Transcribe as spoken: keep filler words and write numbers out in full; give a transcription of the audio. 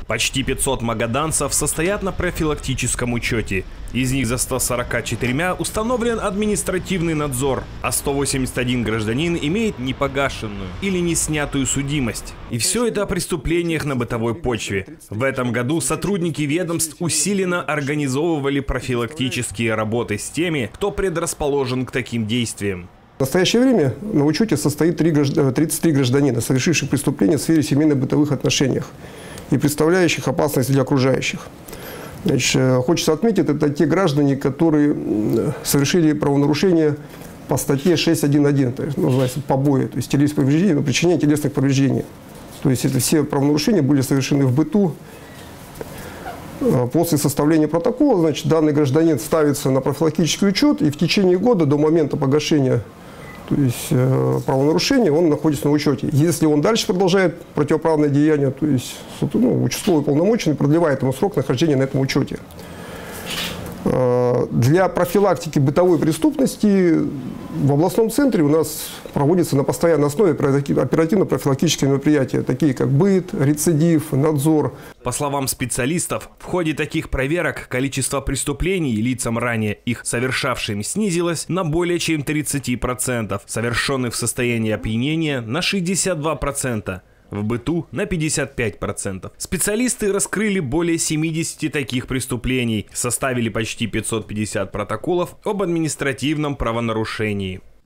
Почти пятьсот магаданцев состоят на профилактическом учете. Из них за ста сорока четырьмя установлен административный надзор, а сто восемьдесят один гражданин имеет непогашенную или не снятую судимость. И все это о преступлениях на бытовой почве. В этом году сотрудники ведомств усиленно организовывали профилактические работы с теми, кто предрасположен к таким действиям. В настоящее время на учете состоит тридцать три гражданина, совершивших преступления в сфере семейно-бытовых отношений и представляющих опасность для окружающих. Значит, хочется отметить, это те граждане, которые совершили правонарушение по статье шесть один один, то есть, ну, называется, побои, то есть телесных повреждений, но причинение телесных повреждений. То есть это все правонарушения были совершены в быту. После составления протокола, значит, данный гражданин ставится на профилактический учет, и в течение года до момента погашения, то есть э, правонарушения, он находится на учете. Если он дальше продолжает противоправное деяние, то есть ну, участковый уполномоченный продлевает ему срок нахождения на этом учете. Э, для профилактики бытовой преступности в областном центре у нас проводятся на постоянной основе оперативно-профилактические мероприятия, такие как быт, рецидив, надзор. По словам специалистов, в ходе таких проверок количество преступлений лицам ранее их совершавшим снизилось на более чем тридцать процентов, совершенных в состоянии опьянения на шестьдесят два процента. В быту на пятьдесят пять процентов. Специалисты раскрыли более семидесяти таких преступлений, составили почти пятьсот пятьдесят протоколов об административном правонарушении.